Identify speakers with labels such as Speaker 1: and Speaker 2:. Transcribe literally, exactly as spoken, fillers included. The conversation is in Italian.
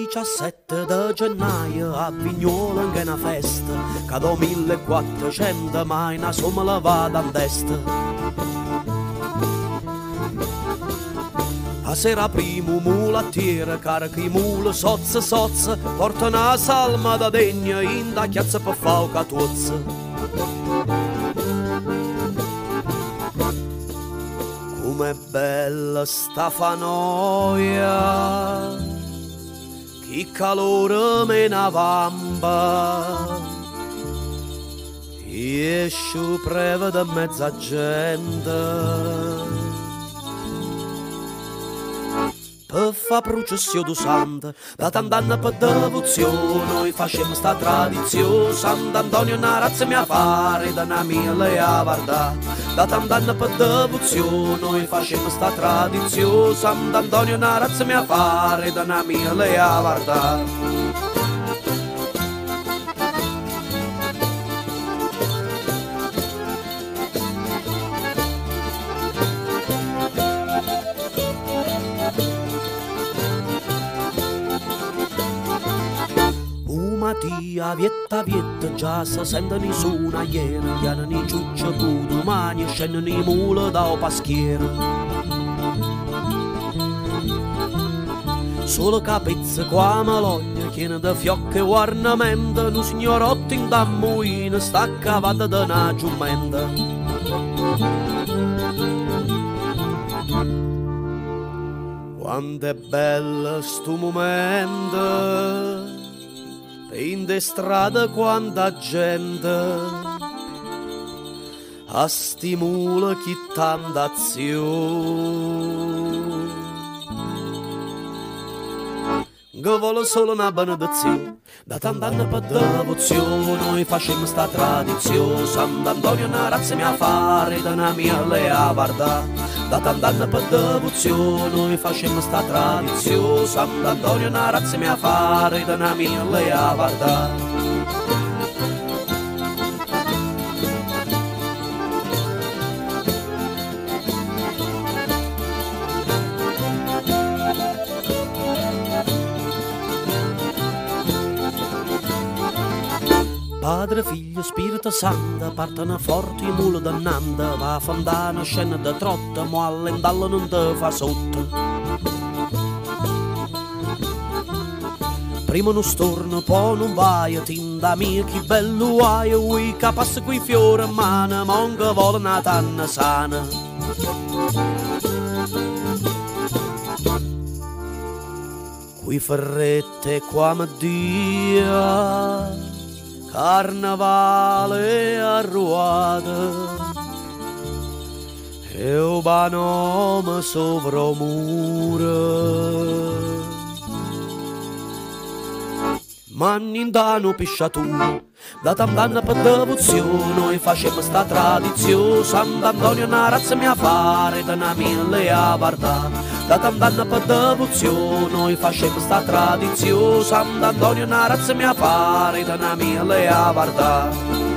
Speaker 1: diciassette di gennaio a Vignola che è una festa, che do millequattrocento mai una somma la vada a destra. A sera primo mulattiere carica i mule sozza sozza, porta una salma da degna in da chiazza per fauca tuzza. Com'è bella sta fanoia, che calore me na vamba, esce preve da mezza gente per fa processione du santa, da tant'anni per devozione noi facciamo sta tradizione. Sant'Antonio una razza mia fare da una mille a vardà, da tant'anni per devozione noi facciamo sta tradizione. Sant'Antonio una razza mia fare da una mille a vardà. Mattia vietta vietta già si sentono i suonaieri, chiamano i ciucci per domani e scendono i muli da paschiere. Solo capezze qua malogna, chiene da fiocche e ornamenta, un signorotto in dammuina sta cavata da una giumenta. Quanto è bello sto momento, in de strade quanta gente a stimula chi tanta azione, che vuole solo una benedizione. Da tant'anni per devozione noi facciamo sta tradizione. Sant'Antonio una razza mia fare da una mia lea vardà, da tant'anni per devozione noi facciamo sta tradizione. Sant'Antonio una razza mia fare da una mia lea vardà. Padre, Figlio, Spirito Santo, partono forti i muli dannanda, va a fondare una scena da trotta, mo all'endallo non te fa sotto. Prima non storno, poi non vai, tinda mia, che bello hai, ui capassa qui fiore in mano, monga vuole una tanna sana. Qui ferrette qua mi dia, carnavale arruata e un banome sovra mura, ma nindano pisciatura. Da tant'anni per devozione noi facciamo sta tradizione. Sant'Antonio una razza mia fare da una mille a vardà, da tant'anni per devozione noi facciamo sta tradizione. Sant'Antonio una razza mia fare da una mille a vardà.